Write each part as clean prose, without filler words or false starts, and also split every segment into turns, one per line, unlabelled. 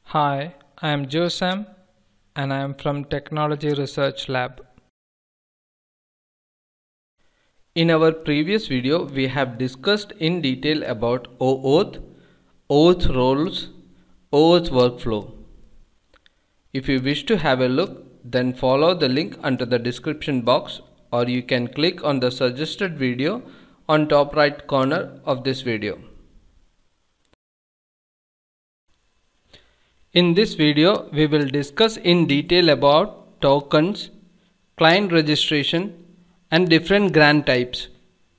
Hi, I am Josam and I am from Technology Research Lab. In our previous video, we have discussed in detail about OAuth, OAuth roles, OAuth workflow. If you wish to have a look, then follow the link under the description box, or you can click on the suggested video on top right corner of this video. In this video, we will discuss in detail about tokens, client registration, and different grant types.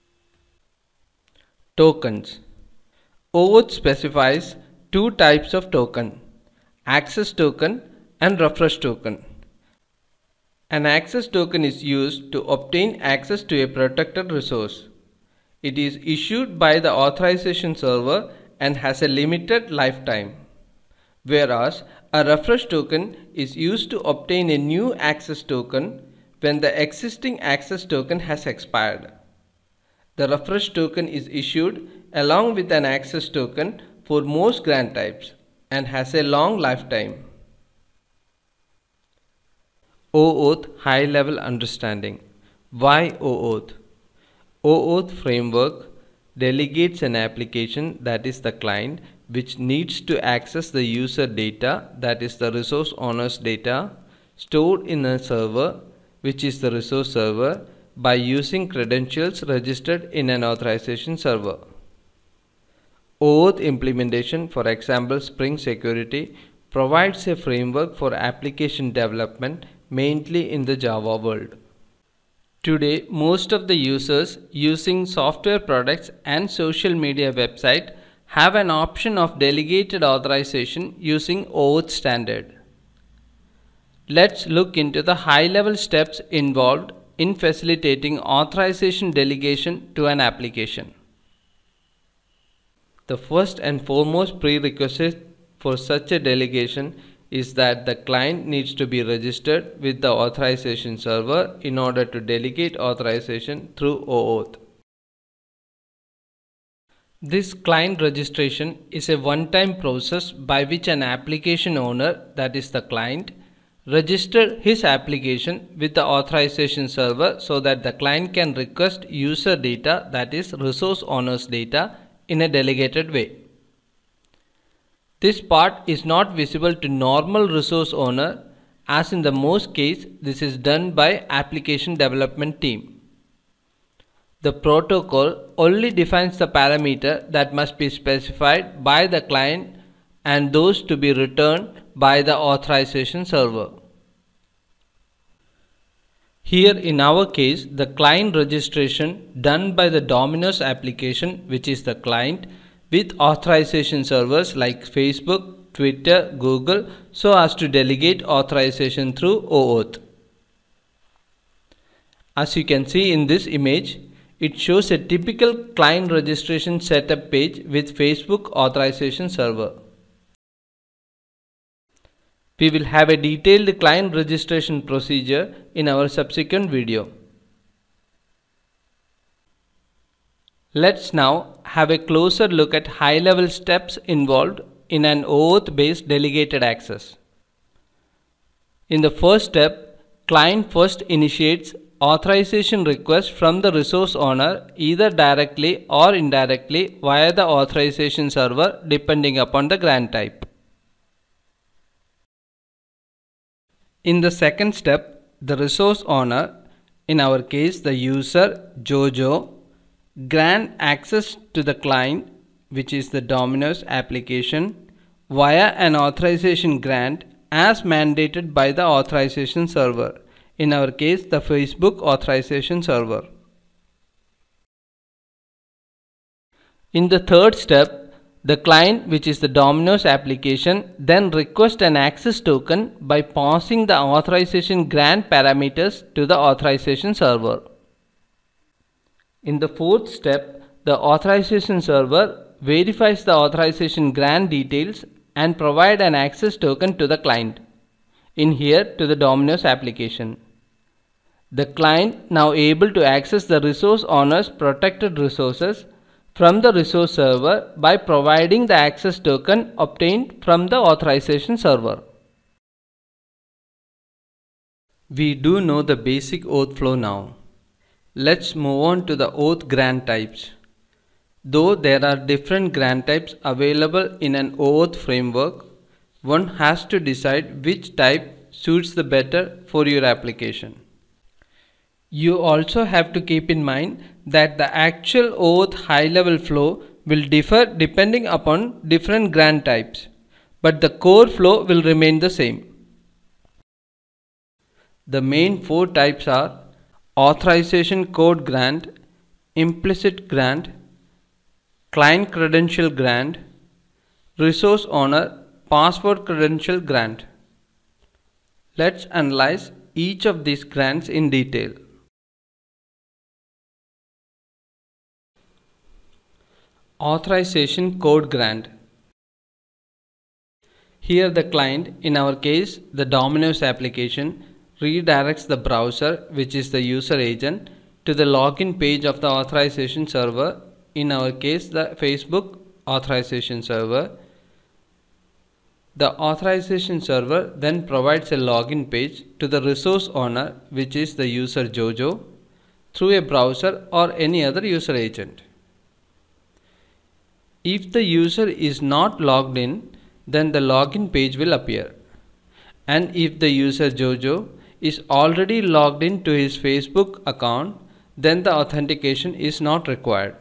Tokens. OAuth specifies two types of token: access token and refresh token. An access token is used to obtain access to a protected resource. It is issued by the authorization server and has a limited lifetime. Whereas a refresh token is used to obtain a new access token when the existing access token has expired. The refresh token is issued along with an access token for most grant types and has a long lifetime. OAuth High Level Understanding. Why OAuth? OAuth framework delegates an application, that is the client, which needs to access the user data, that is the resource owner's data, stored in a server, which is the resource server, by using credentials registered in an authorization server. OAuth implementation, for example Spring Security, provides a framework for application development mainly in the Java world. Today, most of the users using software products and social media websites have an option of delegated authorization using OAuth standard. Let's look into the high-level steps involved in facilitating authorization delegation to an application. The first and foremost prerequisite for such a delegation is that the client needs to be registered with the authorization server in order to delegate authorization through OAuth. This client registration is a one-time process by which an application owner, that is the client, registers his application with the authorization server so that the client can request user data, that is resource owner's data, in a delegated way. This part is not visible to normal resource owner, as in the most case this is done by application development team. The protocol only defines the parameter that must be specified by the client and those to be returned by the authorization server. Here in our case, the client registration done by the Domino's application, which is the client, with authorization servers like Facebook, Twitter, Google, so as to delegate authorization through OAuth. As you can see in this image, it shows a typical client registration setup page with Facebook authorization server. We will have a detailed client registration procedure in our subsequent video. Let's now have a closer look at high-level steps involved in an OAuth-based delegated access. In the first step, client first initiates authorization request from the resource owner either directly or indirectly via the authorization server depending upon the grant type. In the second step, the resource owner, in our case the user Jojo, grant access to the client, which is the Domino's application, via an authorization grant as mandated by the authorization server, in our case the Facebook authorization server. In the third step, the client, which is the Domino's application, then requests an access token by passing the authorization grant parameters to the authorization server. In the fourth step, the authorization server verifies the authorization grant details and provide an access token to the client, in here to the Domino's application. The client now able to access the resource owner's protected resources from the resource server by providing the access token obtained from the authorization server. We do know the basic OAuth flow now. Let's move on to the OAuth grant types. Though there are different grant types available in an OAuth framework, one has to decide which type suits the better for your application. You also have to keep in mind that the actual OAuth high-level flow will differ depending upon different grant types, but the core flow will remain the same. The main four types are authorization code grant, implicit grant, client credential grant, resource owner password credential grant. Let's analyze each of these grants in detail. Authorization code grant. Here the client, in our case the Domino's application, redirects the browser, which is the user agent, to the login page of the authorization server, in our case the Facebook authorization server. The authorization server then provides a login page to the resource owner, which is the user Jojo, through a browser or any other user agent. If the user is not logged in, then the login page will appear. And if the user Jojo is already logged in to his Facebook account, then the authentication is not required.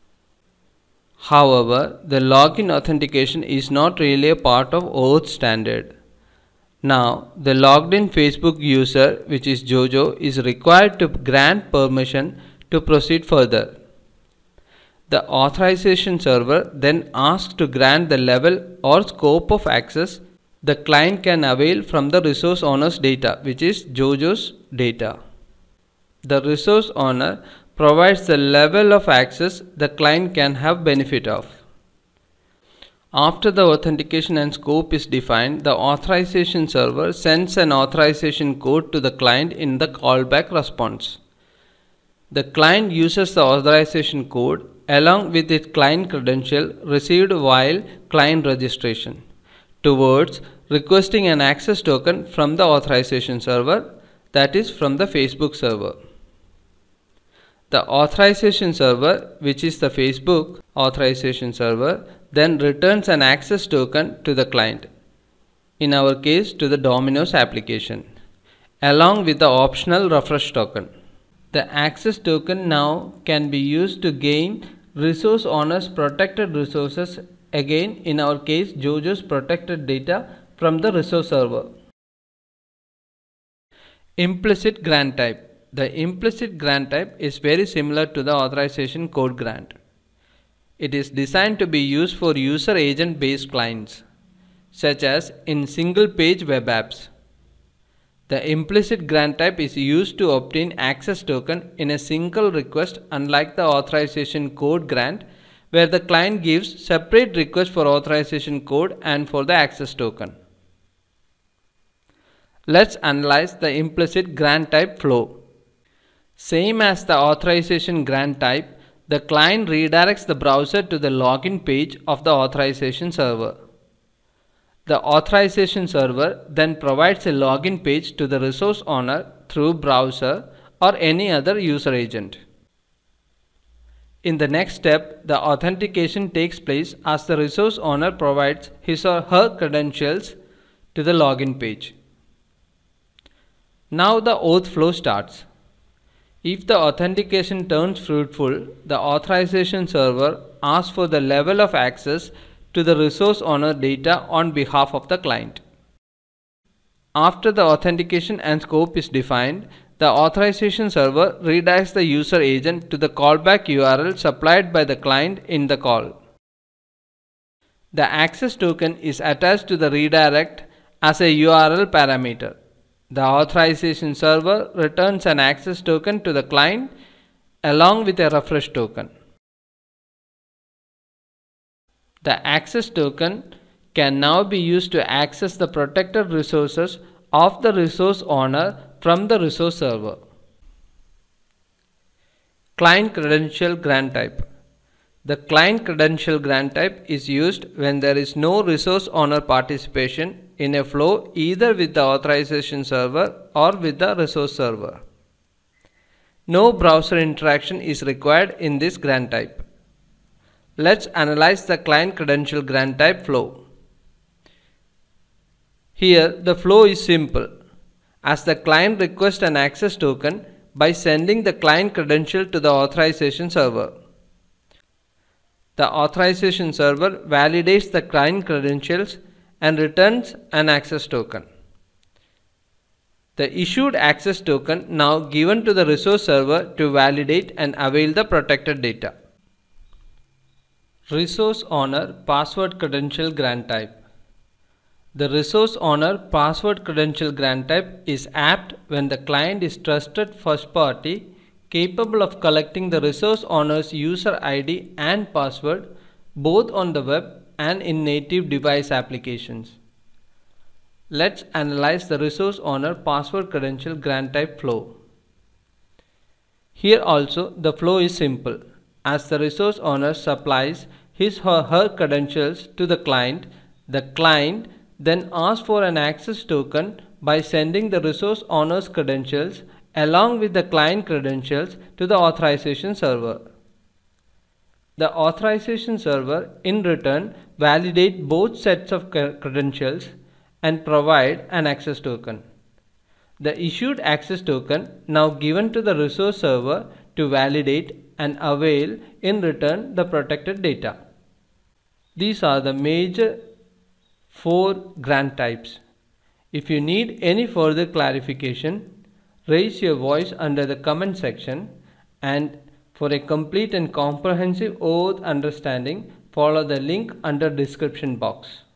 However, the login authentication is not really a part of OAuth standard. Now, the logged in Facebook user, which is Jojo, is required to grant permission to proceed further. The authorization server then asks to grant the level or scope of access the client can avail from the resource owner's data, which is Jojo's data. The resource owner provides the level of access the client can have benefit of. After the authentication and scope is defined, the authorization server sends an authorization code to the client in the callback response. The client uses the authorization code along with its client credential received while client registration towards requesting an access token from the authorization server, that is from the Facebook server. The authorization server, which is the Facebook authorization server, then returns an access token to the client, in our case to the Domino's application, along with the optional refresh token. The access token now can be used to gain resource owner's protected resources, again in our case Jojo's protected data from the resource server. Implicit grant type. The implicit grant type is very similar to the authorization code grant. It is designed to be used for user agent based clients, such as in single page web apps. The implicit grant type is used to obtain access token in a single request, unlike the authorization code grant, where the client gives separate request for authorization code and for the access token. Let's analyze the implicit grant type flow. Same as the authorization grant type, the client redirects the browser to the login page of the authorization server. The authorization server then provides a login page to the resource owner through browser or any other user agent. In the next step, the authentication takes place as the resource owner provides his or her credentials to the login page. Now the OAuth flow starts. If the authentication turns fruitful, the authorization server asks for the level of access to the resource owner data on behalf of the client. After the authentication and scope is defined, the authorization server redirects the user agent to the callback URL supplied by the client in the call. The access token is attached to the redirect as a URL parameter. The authorization server returns an access token to the client along with a refresh token. The access token can now be used to access the protected resources of the resource owner from the resource server. Client credential grant type. The client credential grant type is used when there is no resource owner participation in a flow either with the authorization server or with the resource server. No browser interaction is required in this grant type. Let's analyze the client credential grant type flow. Here the flow is simple, as the client requests an access token by sending the client credential to the authorization server. The authorization server validates the client credentials and returns an access token. The issued access token now given to the resource server to validate and avail the protected data. Resource owner password credential grant type. The resource owner password credential grant type is apt when the client is trusted first party capable of collecting the resource owner's user ID and password both on the web and in native device applications. Let's analyze the resource owner password credential grant type flow. Here also the flow is simple, as the resource owner supplies his or her credentials to the client then asks for an access token by sending the resource owner's credentials along with the client credentials to the authorization server. The authorization server in return validates both sets of credentials and provide an access token. The issued access token now given to the resource server to validate and avail in return the protected data. These are the major 4 grant types. If you need any further clarification, raise your voice under the comment section, and for a complete and comprehensive OAuth understanding, follow the link under description box.